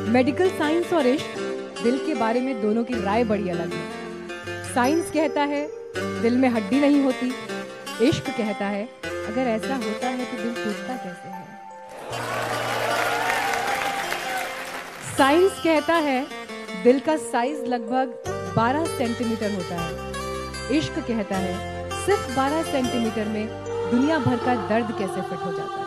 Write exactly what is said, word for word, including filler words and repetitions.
Medical science और इश्क, दिल के बारे में दोनों की राय बड़ी अलग है। साइंस कहता है दिल में हड्डी नहीं होती, इश्क कहता है अगर ऐसा होता है तो दिल टूटता कैसे है। साइंस कहता है दिल का साइज लगभग बारह सेंटीमीटर होता है, इश्क कहता है सिर्फ बारह सेंटीमीटर में दुनिया भर का दर्द कैसे फिट हो जाता है।